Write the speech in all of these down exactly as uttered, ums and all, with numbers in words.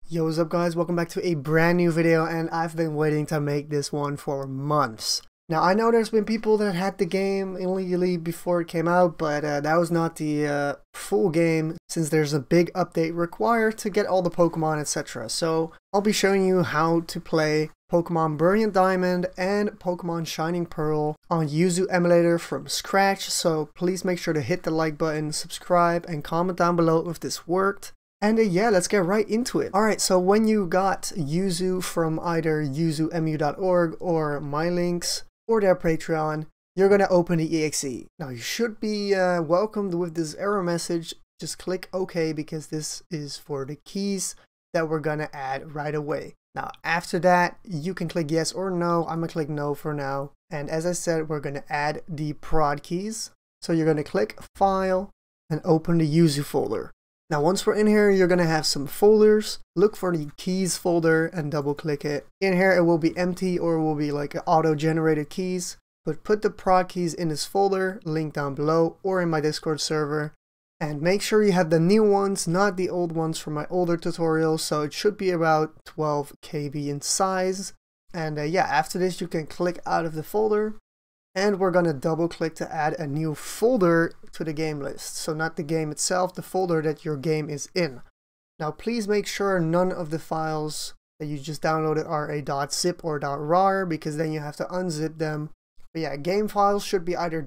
Yo, what's up guys? Welcome back to a brand new video, and I've been waiting to make this one for months. Now I know there's been people that had the game illegally before it came out, but uh, that was not the uh, full game since there's a big update required to get all the Pokemon, et cetera. So I'll be showing you how to play Pokemon Brilliant Diamond and Pokemon Shining Pearl on Yuzu Emulator from scratch. So please make sure to hit the like button, subscribe, and comment down below if this worked. And uh, yeah, let's get right into it. Alright, so when you got Yuzu from either yuzu m u dot org or my links or their Patreon, you're gonna open the E X E. Now you should be uh, welcomed with this error message. Just click OK because this is for the keys that we're gonna add right away. Now after that, you can click yes or no. I'm gonna click no for now. And as I said, we're gonna add the prod keys. So you're gonna click File and open the Yuzu folder. Now once we're in here, you're gonna have some folders. Look for the keys folder and double click it. In here it will be empty or it will be like auto generated keys, but put the prod keys in this folder, link down below or in my Discord server. And make sure you have the new ones, not the old ones from my older tutorials. So it should be about twelve K B in size. And uh, yeah, after this you can click out of the folder. And we're gonna double click to add a new folder to the game list. So not the game itself, the folder that your game is in. Now please make sure none of the files that you just downloaded are a .zip or .rar, because then you have to unzip them. But yeah, game files should be either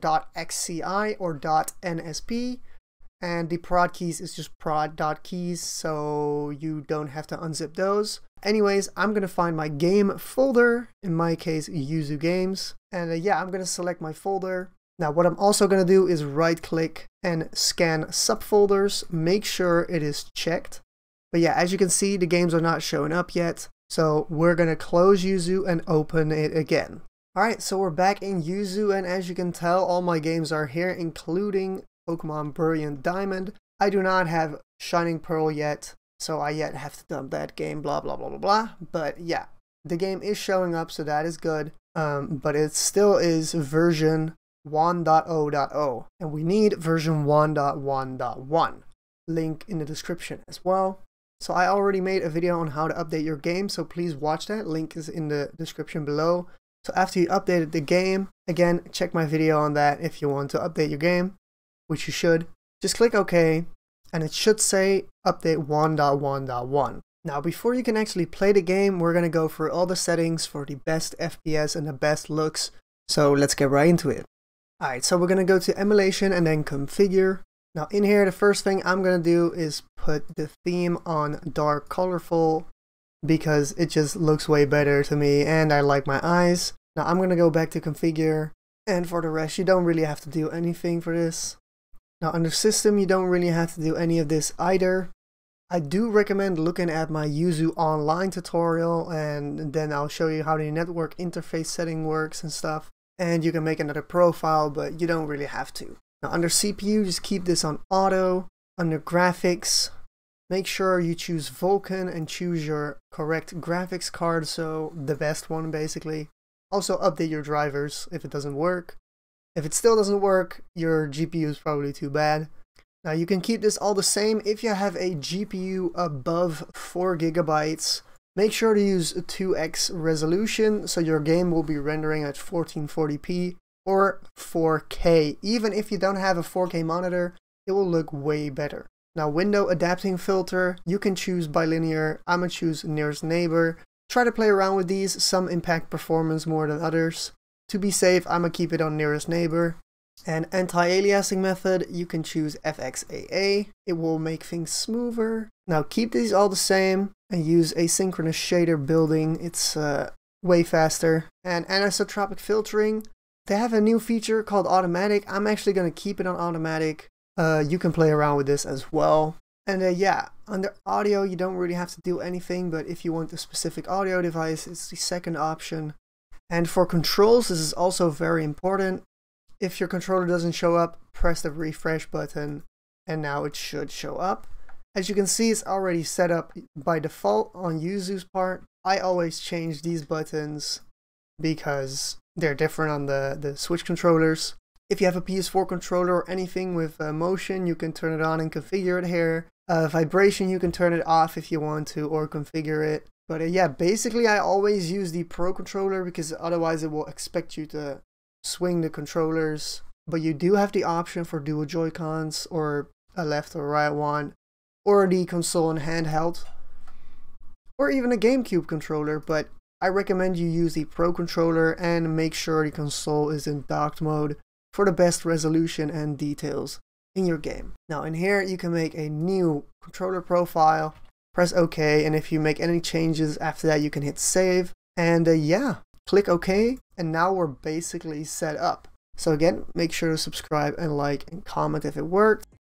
.xci or .nsp. And the prod keys is just prod.keys, so you don't have to unzip those. Anyways, I'm gonna find my game folder, in my case Yuzu Games, and uh, yeah, I'm gonna select my folder. Now what I'm also gonna do is right click and scan subfolders, make sure it is checked. But yeah, as you can see, the games are not showing up yet, so we're gonna close Yuzu and open it again. Alright, so we're back in Yuzu, and as you can tell, all my games are here, including Pokemon Brilliant Diamond. I do not have Shining Pearl yet, so I yet have to dump that game, blah blah blah blah blah. But yeah, the game is showing up, so that is good. Um, but it still is version one point zero point zero, and we need version one point one point one. Link in the description as well. So I already made a video on how to update your game, so please watch that. Link is in the description below. So after you updated the game, again, check my video on that if you want to update your game, which you should. Just click OK, and it should say update one point one point one. Now before you can actually play the game, we're gonna go through all the settings for the best F P S and the best looks. So let's get right into it. Alright, so we're gonna go to emulation and then configure. Now in here, the first thing I'm gonna do is put the theme on dark colorful, because it just looks way better to me and I like my eyes. Now I'm gonna go back to configure, and for the rest you don't really have to do anything for this. Now under system, you don't really have to do any of this either. I do recommend looking at my Yuzu online tutorial, and then I'll show you how the network interface setting works and stuff. And you can make another profile, but you don't really have to. Now under C P U, just keep this on auto. Under graphics, make sure you choose Vulkan and choose your correct graphics card, so the best one basically. Also update your drivers if it doesn't work. If it still doesn't work, your G P U is probably too bad. Now you can keep this all the same if you have a G P U above four gigabytes. Make sure to use two X resolution, so your game will be rendering at fourteen forty p or four K. Even if you don't have a four K monitor, it will look way better. Now window adapting filter, you can choose bilinear. I'm gonna choose nearest neighbor. Try to play around with these, some impact performance more than others. To be safe, I'm gonna keep it on nearest neighbor. And anti-aliasing method, you can choose F X A A. It will make things smoother. Now keep these all the same and use asynchronous shader building. It's uh, way faster. And anisotropic filtering, they have a new feature called automatic. I'm actually gonna keep it on automatic. Uh, you can play around with this as well. And uh, yeah, under audio, you don't really have to do anything, but if you want a specific audio device, it's the second option. And for controls, this is also very important. If your controller doesn't show up, press the refresh button, and now it should show up. As you can see, it's already set up by default on Yuzu's part. I always change these buttons because they're different on the, the Switch controllers. If you have a P S four controller or anything with uh, motion, you can turn it on and configure it here. Uh, vibration, you can turn it off if you want to or configure it. But uh, yeah, basically I always use the Pro Controller because otherwise it will expect you to swing the controllers. But you do have the option for dual Joy-Cons or a left or right one, or the console and handheld, or even a GameCube controller. But I recommend you use the Pro Controller and make sure the console is in docked mode for the best resolution and details in your game. Now in here you can make a new controller profile, press OK, and if you make any changes after that you can hit save, and uh, yeah, click OK, and now we're basically set up. So again, make sure to subscribe and like and comment if it worked.